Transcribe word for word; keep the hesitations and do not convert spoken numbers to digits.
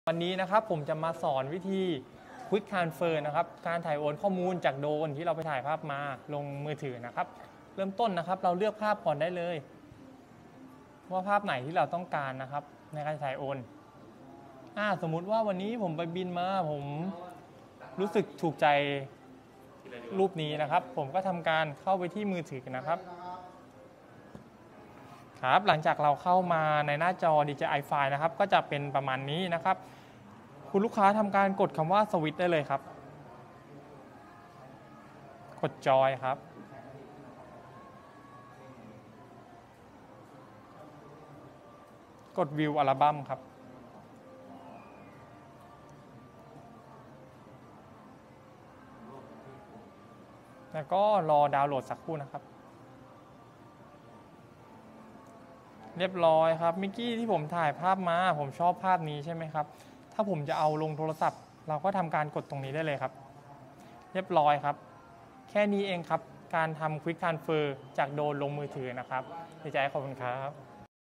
วันนี้นะครับผมจะมาสอนวิธี Quick Transfer นะครับการถ่ายโอนข้อมูลจากโดรนที่เราไปถ่ายภาพมาลงมือถือนะครับเริ่มต้นนะครับเราเลือกภาพก่อนได้เลยว่าภาพไหนที่เราต้องการนะครับในการถ่ายโอนอ่าสมมุติว่าวันนี้ผมไปบินมาผมรู้สึกถูกใจรูปนี้นะครับผมก็ทำการเข้าไปที่มือถือนะครับครับหลังจากเราเข้ามาในหน้าจอ ดี เจ ไอ File นะครับก็จะเป็นประมาณนี้นะครับคุณลูกค้าทำการกดคำว่าสวิตช์ได้เลยครับกดจอยครับกดวิวอัลบั้มครับแล้วก็รอดาวน์โหลดสักครู่นะครับเรียบร้อยครับเมื่อกี้ที่ผมถ่ายภาพมาผมชอบภาพนี้ใช่ไหมครับถ้าผมจะเอาลงโทรศัพท์เราก็ทำการกดตรงนี้ได้เลยครับเรียบร้อยครับแค่นี้เองครับการทำ Quick Transfer จากโดรนลงมือถือนะครับดีใจขอบคุณครับ